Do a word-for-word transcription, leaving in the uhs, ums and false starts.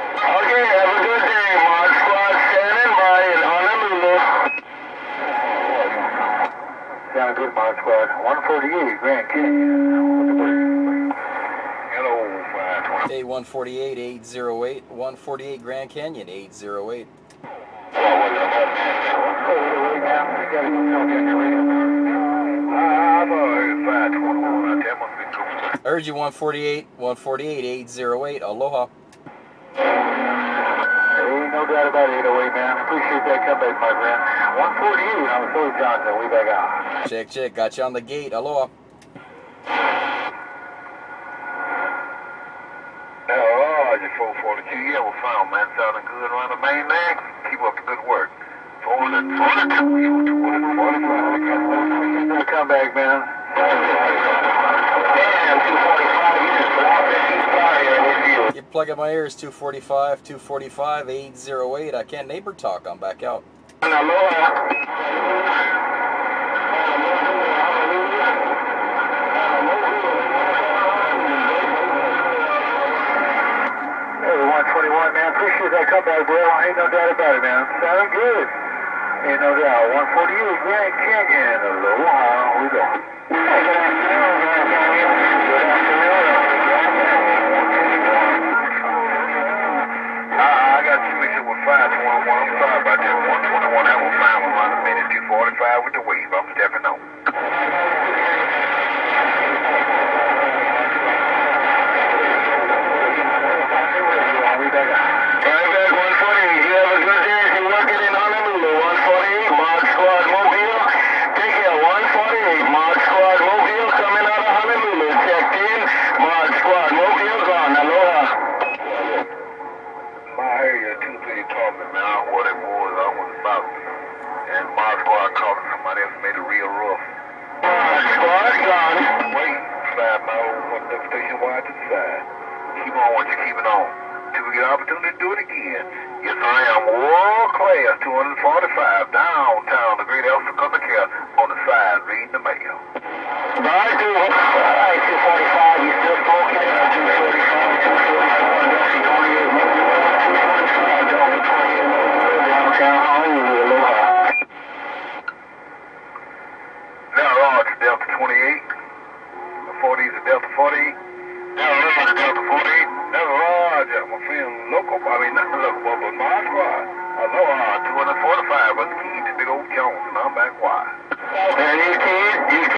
Okay, have a good day. Mod Squad standing by in Honolulu. Sound good, Mod Squad. one forty-eight, Grand Canyon. Hello, five twenty. A one forty-eight, eight oh eight, one forty-eight Grand Canyon, eight oh eight. I heard you one forty-eight, one forty-eight, eight oh eight, aloha. Ain't no doubt about it, eight oh eight, man. Appreciate that comeback, my friend. one forty-eight, I'm Phil Johnson. We back out. Check, check. Got you on the gate. Aloha. Oh, you four forty-two. Yeah, we're found, man. Sounding good around the main leg. Keep up the good work. four forty-two, you two forty-five. Appreciate that comeback, man. Damn, two forty-five. You just lost that heat fire with you. You plug in my ears. two forty-five, two forty-five, eight oh eight. I can't neighbor talk. I'm back out. one twenty-one, man. Appreciate that comeback, bro. Ain't no doubt about it, man. Sounding good. Ain't no doubt. one forty-eight, Grand Canyon. Aloha. We go. I got you mixed up with five twenty-one. I'm sorry about that. one twenty-one, that was fine with around a minute. two forty-five with the wave. I'm stepping on. Keep on what you're keeping on. Till we get an opportunity to do it again. Yes, I am world class two forty-five downtown, the great Elsa Customer Care on the side, reading the mail. Alright, two forty-five, you still smoking? two forty-five, two forty-five, Delta twenty-eight, two forty-five, Delta twenty-eight, downtown Honolulu, aloha. Now, Roger, Delta twenty-eight. The forties are Delta forty-eight. Now, Roger, Delta forty-eight. Now, Roger, my friend, local, I mean, not the local, but my squad. Aloha, two forty-five, was key to Big Old Jones, and I'm back wide. There it is, kid.